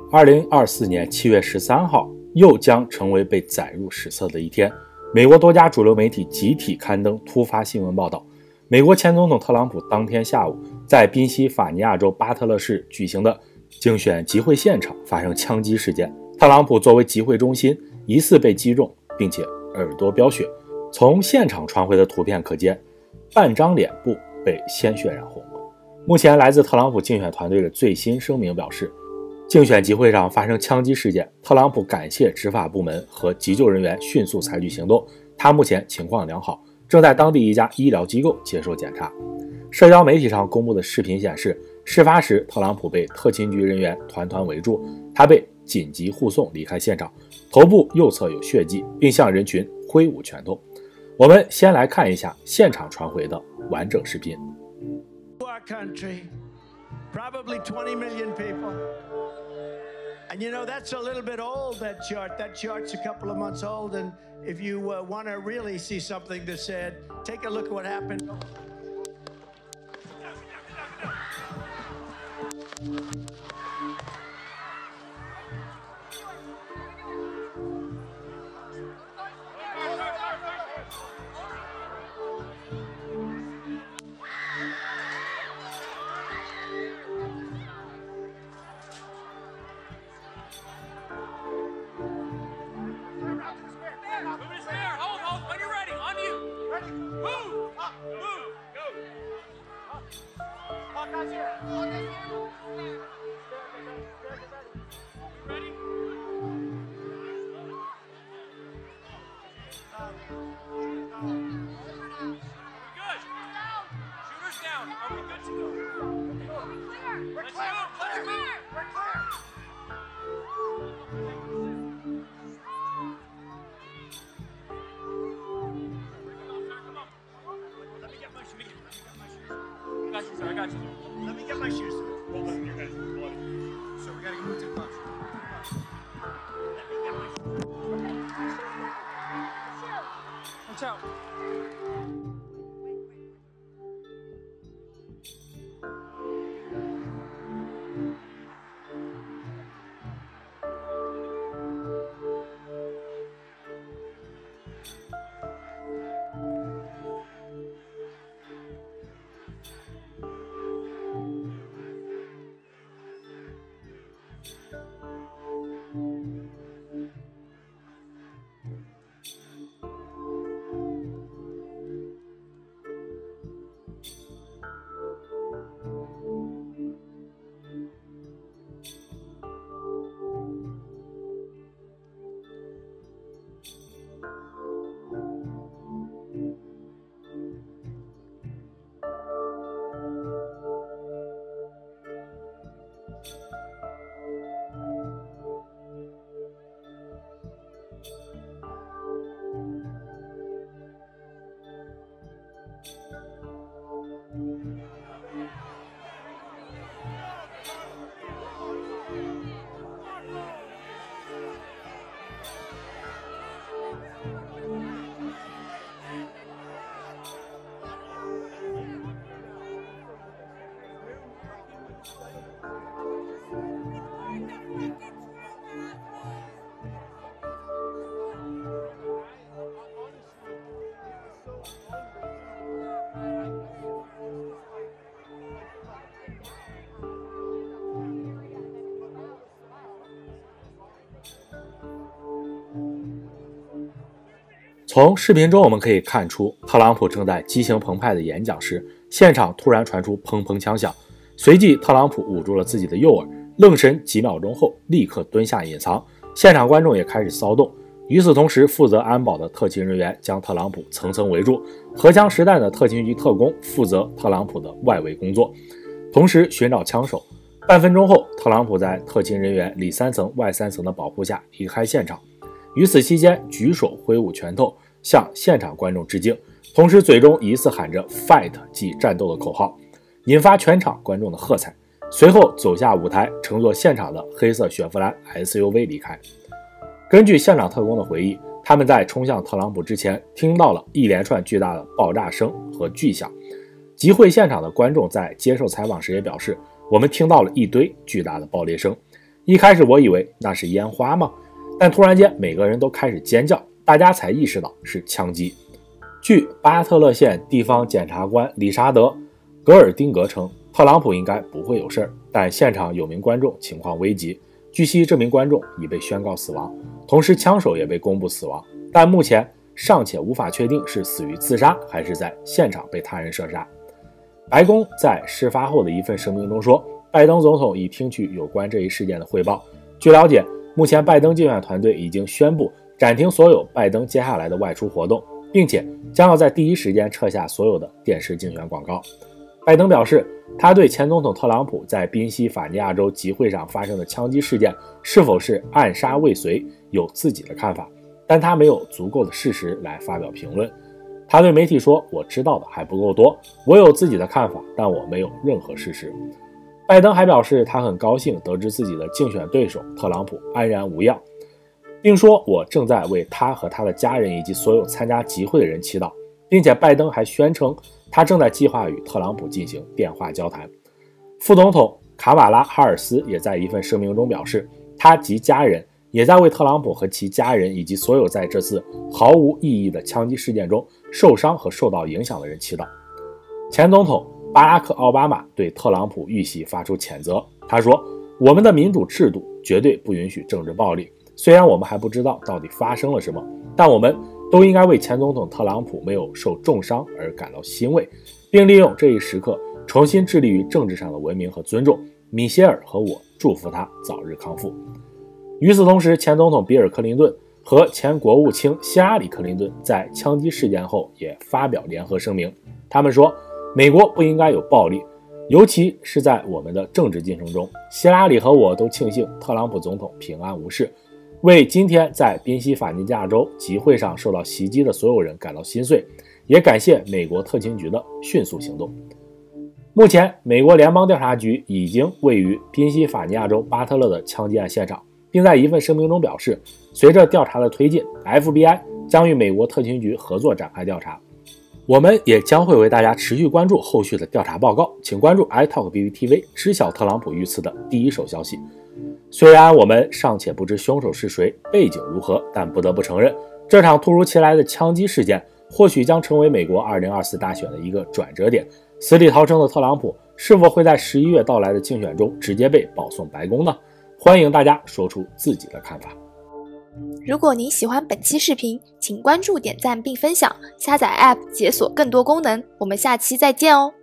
2024年7月13号又将成为被载入史册的一天。美国多家主流媒体集体刊登突发新闻报道，美国前总统特朗普当天下午在宾夕法尼亚州巴特勒市举行的竞选集会现场发生枪击事件，特朗普作为集会中心疑似被击中，并且耳朵飙血。从现场传回的图片可见，半张脸部被鲜血染红。目前来自特朗普竞选团队的最新声明表示，竞选集会上发生枪击事件，特朗普感谢执法部门和急救人员迅速采取行动，他目前情况良好，正在当地一家医疗机构接受检查。社交媒体上公布的视频显示，事发时特朗普被特勤局人员团团围住，他被紧急护送离开现场，头部右侧有血迹，并向人群挥舞拳头。我们先来看一下现场传回的完整视频。 Our country, probably 20 million people. And you know, that's a little bit old, that chart. That chart's a couple of months old. And if you want to really see something that's said, take a look at what happened. I got you. Let me get my shoes. Hold on, your head is bloody. So we got to move to the bus. Let me get my shoes. Watch out. 从视频中我们可以看出，特朗普正在激情澎湃的演讲时，现场突然传出砰砰枪响，随即特朗普捂住了自己的右耳，愣神几秒钟后立刻蹲下隐藏，现场观众也开始骚动。与此同时，负责安保的特勤人员将特朗普层层围住，荷枪实弹的特勤局特工负责特朗普的外围工作，同时寻找枪手。半分钟后，特朗普在特勤人员里3层外3层的保护下离开现场，于此期间举手挥舞拳头向现场观众致敬，同时嘴中疑似喊着 fight 即战斗的口号，引发全场观众的喝彩。随后走下舞台，乘坐现场的黑色雪佛兰 SUV 离开。根据现场特工的回忆，他们在冲向特朗普之前听到了一连串巨大的爆炸声和巨响。集会现场的观众在接受采访时也表示，我们听到了一堆巨大的爆裂声。 一开始我以为那是烟花吗？但突然间每个人都开始尖叫，大家才意识到是枪击。据巴特勒县地方检察官理查德·格尔丁格称，特朗普应该不会有事，但现场有名观众情况危急。据悉，这名观众已被宣告死亡，同时枪手也被公布死亡，但目前尚且无法确定是死于自杀还是在现场被他人射杀。白宫在事发后的一份声明中说，拜登总统已听取有关这一事件的汇报。据了解，目前拜登竞选团队已经宣布暂停所有拜登接下来的外出活动，并且将要在第一时间撤下所有的电视竞选广告。拜登表示，他对前总统特朗普在宾夕法尼亚州集会上发生的枪击事件是否是暗杀未遂有自己的看法，但他没有足够的事实来发表评论。他对媒体说，我知道的还不够多，我有自己的看法，但我没有任何事实。拜登还表示，他很高兴得知自己的竞选对手特朗普安然无恙，并说，我正在为他和他的家人以及所有参加集会的人祈祷，并且拜登还宣称他正在计划与特朗普进行电话交谈。副总统卡马拉·哈尔斯也在一份声明中表示，他及家人也在为特朗普和其家人以及所有在这次毫无意义的枪击事件中受伤和受到影响的人祈祷。前总统巴拉克·奥巴马对特朗普遇袭发出谴责，他说，我们的民主制度绝对不允许政治暴力，虽然我们还不知道到底发生了什么，但我们都应该为前总统特朗普没有受重伤而感到欣慰，并利用这一时刻重新致力于政治上的文明和尊重。米歇尔和我祝福他早日康复。与此同时，前总统比尔·克林顿和前国务卿希拉里·克林顿在枪击事件后也发表联合声明，他们说，美国不应该有暴力，尤其是在我们的政治进程中。希拉里和我都庆幸特朗普总统平安无事，为今天在宾夕法尼亚州集会上受到袭击的所有人感到心碎，也感谢美国特勤局的迅速行动。目前，美国联邦调查局已经位于宾夕法尼亚州巴特勒的枪击案现场，并在一份声明中表示，随着调查的推进， FBI 将与美国特勤局合作展开调查。我们也将会为大家持续关注后续的调查报告，请关注 iTalkBBTV， 知晓特朗普遇刺的第一手消息。虽然我们尚且不知凶手是谁，背景如何，但不得不承认，这场突如其来的枪击事件或许将成为美国2024大选的一个转折点。死里逃生的特朗普是否会在11月到来的竞选中直接被保送白宫呢？欢迎大家说出自己的看法。 如果您喜欢本期视频，请关注、点赞并分享，下载 App 解锁更多功能。我们下期再见哦。